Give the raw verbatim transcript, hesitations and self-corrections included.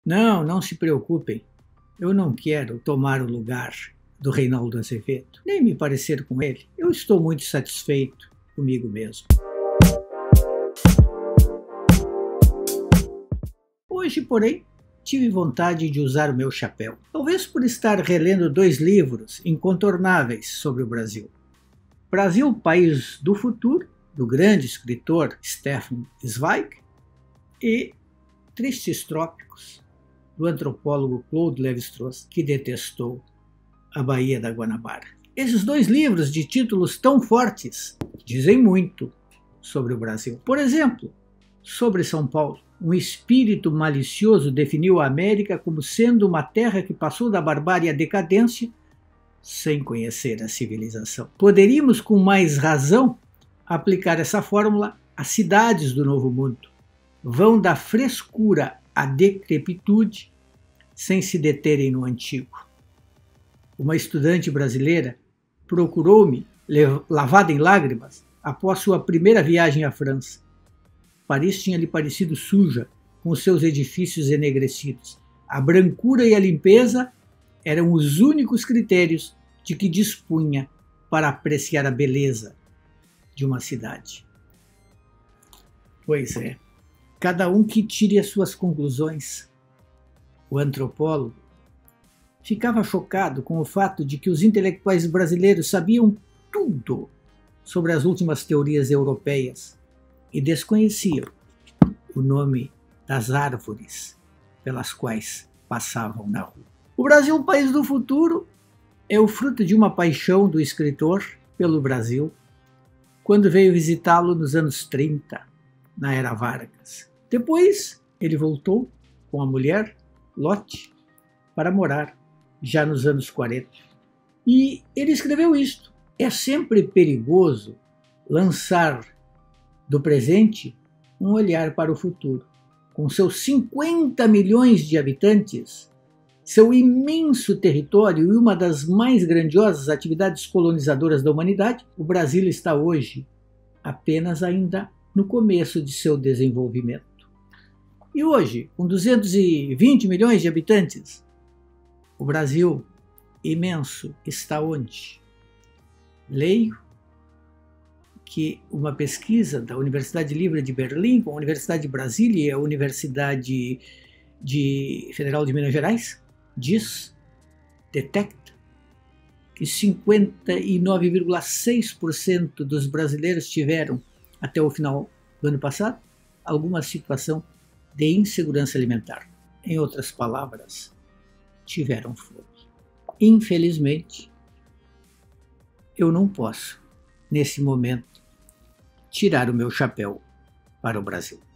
Não, não se preocupem. Eu não quero tomar o lugar do Reinaldo Azevedo, nem me parecer com ele. Eu estou muito satisfeito comigo mesmo. Hoje, porém, tive vontade de usar o meu chapéu. Talvez por estar relendo dois livros incontornáveis sobre o Brasil. Brasil, País do Futuro, do grande escritor Stefan Zweig, e Tristes Trópicos, do antropólogo Claude Lévi-Strauss, que detestou a Baía da Guanabara. Esses dois livros de títulos tão fortes dizem muito sobre o Brasil. Por exemplo, sobre São Paulo. Um espírito malicioso definiu a América como sendo uma terra que passou da barbárie à decadência sem conhecer a civilização. Poderíamos, com mais razão, aplicar essa fórmula às cidades do Novo Mundo. Vão da frescura à decrepitude sem se deterem no antigo. Uma estudante brasileira procurou-me, lavada em lágrimas, após sua primeira viagem à França. Paris tinha lhe parecido suja, com seus edifícios enegrecidos. A brancura e a limpeza eram os únicos critérios de que dispunha para apreciar a beleza de uma cidade. Pois é, cada um que tire as suas conclusões. O antropólogo ficava chocado com o fato de que os intelectuais brasileiros sabiam tudo sobre as últimas teorias europeias e desconheciam o nome das árvores pelas quais passavam na rua. O Brasil, País do Futuro, é o fruto de uma paixão do escritor pelo Brasil quando veio visitá-lo nos anos trinta, na era Vargas. Depois, ele voltou com a mulher, Lotte, para morar, já nos anos quarenta. E ele escreveu isto: é sempre perigoso lançar do presente um olhar para o futuro. Com seus cinquenta milhões de habitantes, seu imenso território e uma das mais grandiosas atividades colonizadoras da humanidade, o Brasil está hoje apenas ainda no começo de seu desenvolvimento. E hoje, com duzentos e vinte milhões de habitantes, o Brasil imenso está onde? Leio que uma pesquisa da Universidade Livre de Berlim, com a Universidade de Brasília e a Universidade de Federal de Minas Gerais, diz, detecta, que cinquenta e nove vírgula seis por cento dos brasileiros tiveram, até o final do ano passado, alguma situação de insegurança alimentar. Em outras palavras, tiveram fome. Infelizmente, eu não posso, nesse momento, tirar o meu chapéu para o Brasil.